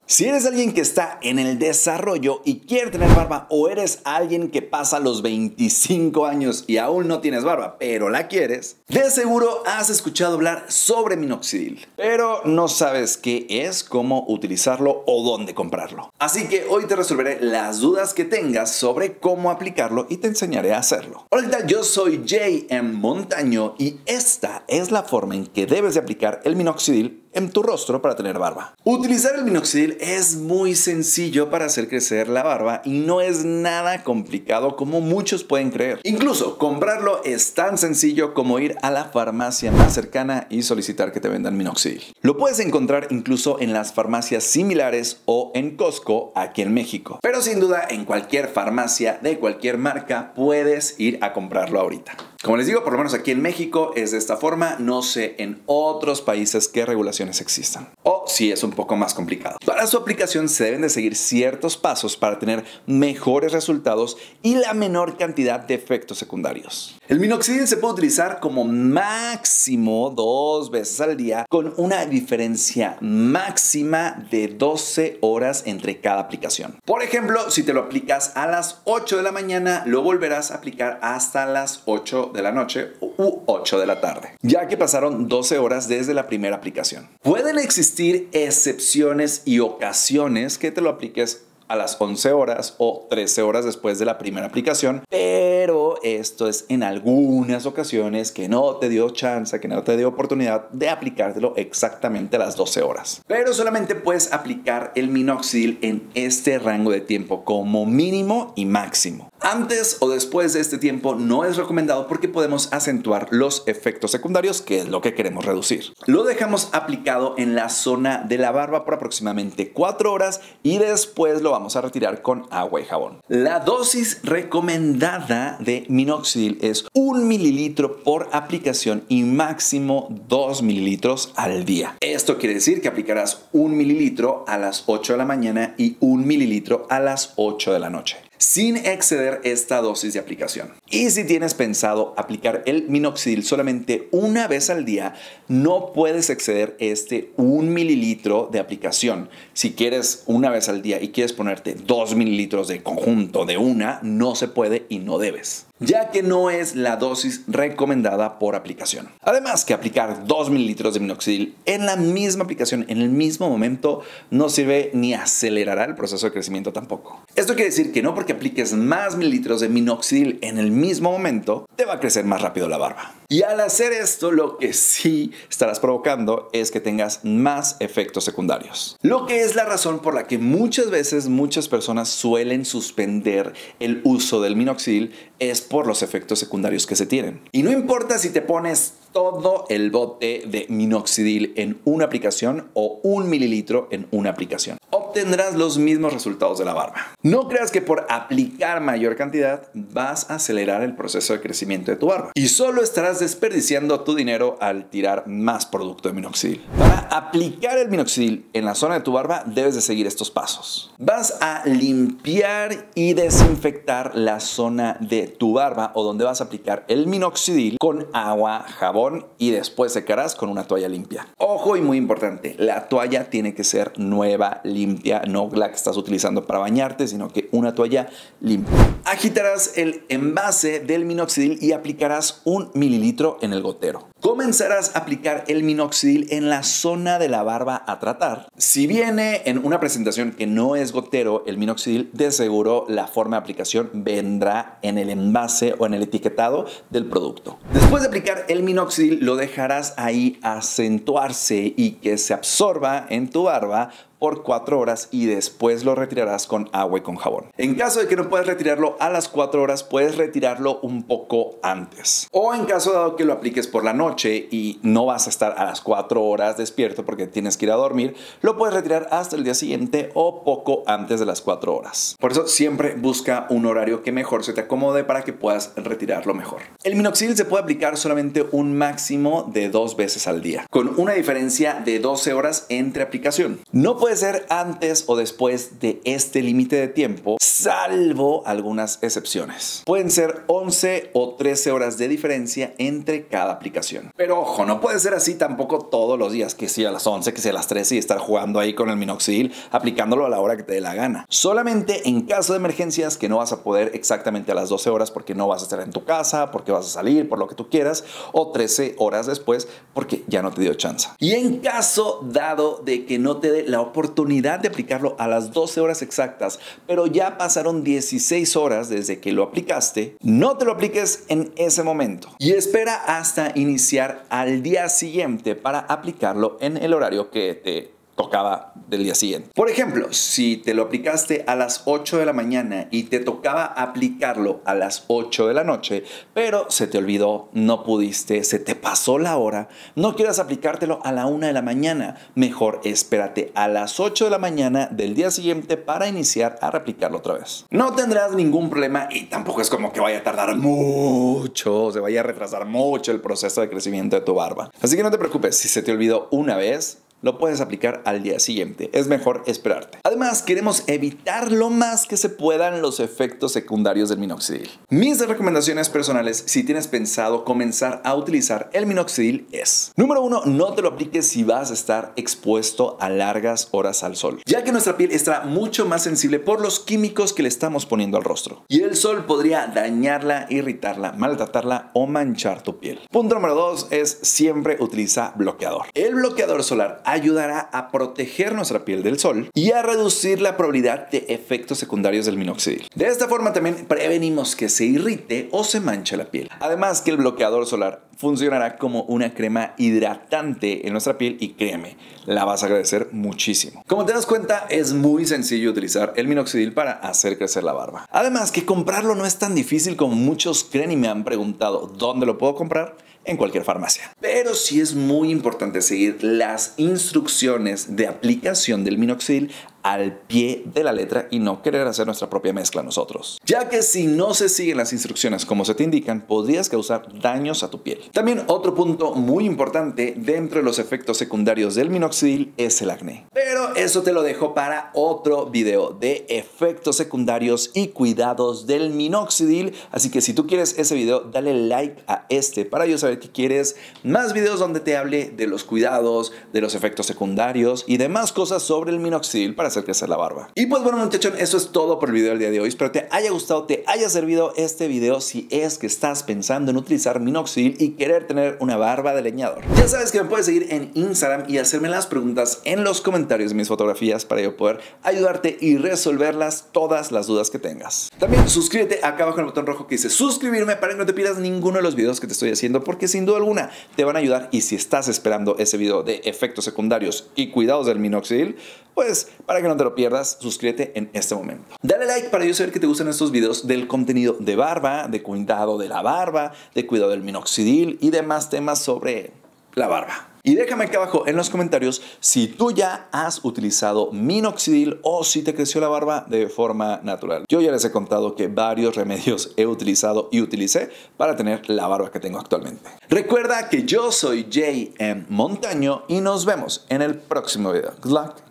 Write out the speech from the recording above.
Si eres alguien que está en el desarrollo y quiere tener barba, o eres alguien que pasa los 25 años y aún no tienes barba, pero la quieres, de seguro has escuchado hablar sobre minoxidil, pero no sabes qué es, cómo utilizarlo o dónde comprarlo. Así que hoy te resolveré las dudas que tengas sobre cómo aplicarlo y te enseñaré a hacerlo. Hola, ¿qué tal? Yo soy J.M. Montaño y esta es la forma en que debes de aplicar el minoxidil en tu rostro para tener barba. Utilizar el minoxidil es muy sencillo para hacer crecer la barba y no es nada complicado como muchos pueden creer. Incluso comprarlo es tan sencillo como ir a la farmacia más cercana y solicitar que te vendan minoxidil. Lo puedes encontrar incluso en las farmacias similares o en Costco aquí en México. Pero sin duda en cualquier farmacia de cualquier marca puedes ir a comprarlo ahorita. Como les digo, por lo menos aquí en México es de esta forma. No sé en otros países qué regulaciones existan o si es un poco más complicado. Para su aplicación se deben de seguir ciertos pasos para tener mejores resultados y la menor cantidad de efectos secundarios. El minoxidil se puede utilizar como máximo 2 veces al día con una diferencia máxima de 12 horas entre cada aplicación. Por ejemplo, si te lo aplicas a las 8 de la mañana, lo volverás a aplicar hasta las 8 de la noche u 8 de la tarde, ya que pasaron 12 horas desde la primera aplicación. Pueden existir excepciones y ocasiones que te lo apliques a las 11 horas o 13 horas después de la primera aplicación, pero esto es en algunas ocasiones que no te dio chance, que no te dio oportunidad de aplicártelo exactamente a las 12 horas. Pero solamente puedes aplicar el minoxidil en este rango de tiempo como mínimo y máximo. Antes o después de este tiempo no es recomendado porque podemos acentuar los efectos secundarios, que es lo que queremos reducir. Lo dejamos aplicado en la zona de la barba por aproximadamente 4 horas y después lo vamos a retirar con agua y jabón. La dosis recomendada de minoxidil es 1 mililitro por aplicación y máximo 2 mililitros al día. Esto quiere decir que aplicarás 1 mililitro a las 8 de la mañana y 1 mililitro a las 8 de la noche, sin exceder esta dosis de aplicación. Y si tienes pensado aplicar el minoxidil solamente una vez al día, no puedes exceder este 1 mililitro de aplicación. Si quieres una vez al día y quieres ponerte 2 mililitros de conjunto de una, no se puede y no debes, ya que no es la dosis recomendada por aplicación. Además que aplicar 2 mililitros de minoxidil en la misma aplicación en el mismo momento no sirve ni acelerará el proceso de crecimiento tampoco. Esto quiere decir que no porque apliques más mililitros de minoxidil en el mismo momento te va a crecer más rápido la barba. Y al hacer esto, lo que sí estarás provocando es que tengas más efectos secundarios. Lo que es la razón por la que muchas veces muchas personas suelen suspender el uso del minoxidil es por los efectos secundarios que se tienen. Y no importa si te pones todo el bote de minoxidil en una aplicación o 1 mililitro en una aplicación, obtendrás los mismos resultados de la barba. No creas que por aplicar mayor cantidad vas a acelerar el proceso de crecimiento de tu barba y solo estarás desperdiciando tu dinero al tirar más producto de minoxidil. Para aplicar el minoxidil en la zona de tu barba debes de seguir estos pasos. Vas a limpiar y desinfectar la zona de tu barba o donde vas a aplicar el minoxidil con agua, jabón y después secarás con una toalla limpia. Ojo y muy importante, la toalla tiene que ser nueva, limpia, no la que estás utilizando para bañarte, sino que una toalla limpia. Agitarás el envase del minoxidil y aplicarás 1 mililitro en el gotero. Comenzarás a aplicar el minoxidil en la zona de la barba a tratar. Si viene en una presentación que no es gotero el minoxidil, de seguro la forma de aplicación vendrá en el envase o en el etiquetado del producto. Después de aplicar el minoxidil, lo dejarás ahí acentuarse y que se absorba en tu barba por 4 horas y después lo retirarás con agua y con jabón. En caso de que no puedas retirarlo a las 4 horas, puedes retirarlo un poco antes. O en caso dado que lo apliques por la noche y no vas a estar a las 4 horas despierto porque tienes que ir a dormir, lo puedes retirar hasta el día siguiente o poco antes de las 4 horas. Por eso siempre busca un horario que mejor se te acomode para que puedas retirarlo mejor. El minoxidil se puede aplicar solamente un máximo de 2 veces al día, con una diferencia de 12 horas entre aplicación. No puede ser antes o después de este límite de tiempo, salvo algunas excepciones. Pueden ser 11 o 13 horas de diferencia entre cada aplicación. aplicación. Pero ojo, no puede ser así tampoco todos los días, que sea a las 11, que sea a las 13 y estar jugando ahí con el minoxidil, aplicándolo a la hora que te dé la gana. Solamente en caso de emergencias que no vas a poder exactamente a las 12 horas porque no vas a estar en tu casa, porque vas a salir, por lo que tú quieras, o 13 horas después porque ya no te dio chance. Y en caso dado de que no te dé la oportunidad de aplicarlo a las 12 horas exactas, pero ya pasaron 16 horas desde que lo aplicaste, no te lo apliques en ese momento y espera hasta iniciar al día siguiente para aplicarlo en el horario que te tocaba del día siguiente. Por ejemplo, si te lo aplicaste a las 8 de la mañana y te tocaba aplicarlo a las 8 de la noche, pero se te olvidó, no pudiste, se te pasó la hora, no quieras aplicártelo a la 1 de la mañana. Mejor espérate a las 8 de la mañana del día siguiente para iniciar a replicarlo otra vez. No tendrás ningún problema y tampoco es como que vaya a tardar mucho, se vaya a retrasar mucho el proceso de crecimiento de tu barba. Así que no te preocupes, si se te olvidó una vez, lo puedes aplicar al día siguiente. Es mejor esperarte. Además, queremos evitar lo más que se puedan los efectos secundarios del minoxidil. Mis recomendaciones personales, si tienes pensado comenzar a utilizar el minoxidil, es: número 1, no te lo apliques si vas a estar expuesto a largas horas al sol, ya que nuestra piel está mucho más sensible por los químicos que le estamos poniendo al rostro. Y el sol podría dañarla, irritarla, maltratarla o manchar tu piel. Punto número 2 es: siempre utiliza bloqueador. El bloqueador solar ayudará a proteger nuestra piel del sol y a reducir la probabilidad de efectos secundarios del minoxidil. De esta forma también prevenimos que se irrite o se manche la piel. Además que el bloqueador solar funcionará como una crema hidratante en nuestra piel y créeme, la vas a agradecer muchísimo. Como te das cuenta, es muy sencillo utilizar el minoxidil para hacer crecer la barba. Además que comprarlo no es tan difícil como muchos creen y me han preguntado ¿dónde lo puedo comprar? En cualquier farmacia. Pero sí es muy importante seguir las instrucciones de aplicación del minoxidil al pie de la letra y no querer hacer nuestra propia mezcla nosotros, ya que si no se siguen las instrucciones como se te indican, podrías causar daños a tu piel. También otro punto muy importante dentro de los efectos secundarios del minoxidil es el acné, pero eso te lo dejo para otro video de efectos secundarios y cuidados del minoxidil, así que si tú quieres ese video, dale like a este para yo saber que quieres más videos donde te hable de los cuidados, de los efectos secundarios y demás cosas sobre el minoxidil para hacer crecer la barba. Y pues bueno, muchachos, eso es todo por el video del día de hoy. Espero te haya gustado, te haya servido este video si es que estás pensando en utilizar minoxidil y querer tener una barba de leñador. Ya sabes que me puedes seguir en Instagram y hacerme las preguntas en los comentarios de mis fotografías para yo poder ayudarte y resolverlas todas las dudas que tengas. También suscríbete acá abajo en el botón rojo que dice suscribirme para que no te pierdas ninguno de los videos que te estoy haciendo, porque sin duda alguna te van a ayudar. Y si estás esperando ese video de efectos secundarios y cuidados del minoxidil, pues para que no te lo pierdas, suscríbete en este momento. Dale like para yo saber que te gustan estos videos del contenido de barba, de cuidado de la barba, de cuidado del minoxidil y demás temas sobre la barba. Y déjame acá abajo en los comentarios si tú ya has utilizado minoxidil o si te creció la barba de forma natural. Yo ya les he contado que varios remedios he utilizado y utilicé para tener la barba que tengo actualmente. Recuerda que yo soy JM Montaño y nos vemos en el próximo video. Good luck.